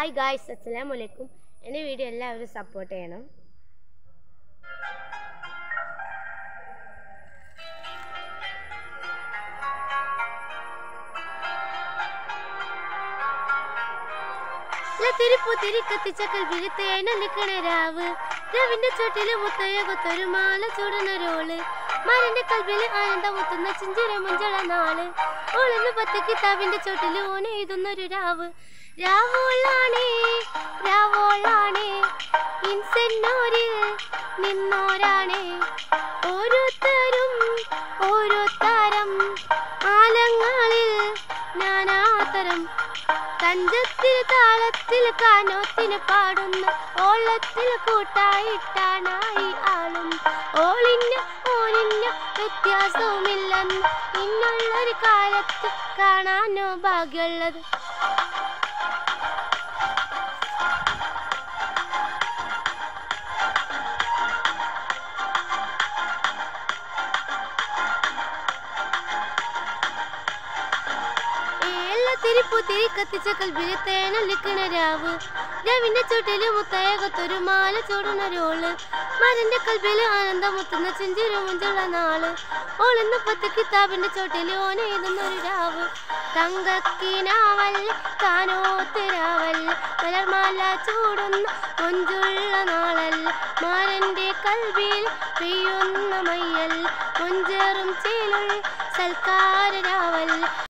Hi guys, അസ്സലാമു അലൈക്കും. എൻ്റെ വീഡിയോ എല്ലാവരും സപ്പോർട്ട് ചെയ്യണം. തിരിപ്പൂത്തിരി കത്തിച്ച കൽവിൽ തേനൊലിക്കണ രാവ്, രവിന്റെ ചുട്ടില് മുത്തയൊരു മാല ചൂടണൊരോള്, മാരന്റെ കൽവിൽ ആനന്ദം മുത്തുന്ന ചിഞ്ചിര മുഞ്ചള നാള്, ഓളെന്ന് പത്ത് കിതാബിന്റെ ചുട്ടില് ഓന് എഴുതുന്നൊരു രാവ്. രാവോളാണേ രാവോളാണേ ഇൻസെന്നോരിൽ നിന്നോരാണേ, ഓരോരുത്തരും ഓരോ താരം, ആലങ്ങളിൽ നാനാതരം, തഞ്ചത്തിൽ താളത്തിൽ കാനോത്തിന് പാടുന്ന, ഓളത്തിൽ കൂട്ടായിട്ടാണായി ആളും, ഓളിന് ഓനിന് വ്യത്യാസവുമില്ലെന്ന് ഇന്നുള്ളൊരു കാലത്ത് കാണാനോ ഭാഗ്യമുള്ളത്. തിരിപ്പൂത്തിരി കത്തിച്ച കൽവിൽ തേനൊലിക്കണ രാവ്, രവിന്റെ ചുട്ടില് മുത്തയൊരു മാല ചൂടണൊരോള്, മരന്റെ കൽവിൽ ആനന്ദം മുത്തുന്ന ചിഞ്ചിര മുഞ്ചുള്ള നാള്, ഓളെന്ന് പത്ത് കിതാബിന്റെ ചോട്ടില് ഓന് എഴുതുന്നൊരു രാവ്. തങ്കക്കിനാവല്ലേ കാനോത്തിരാവല്ലേ, മലർമാല ചൂടുന്ന മൊഞ്ചുള്ള നാളല്ല, മാരന്റെ കൽവിൽ പെയ്യുന്ന മയ്യല്ല, മൊഞ്ചേറും ചേലുള്ള സൽക്കാര രാവല്ല.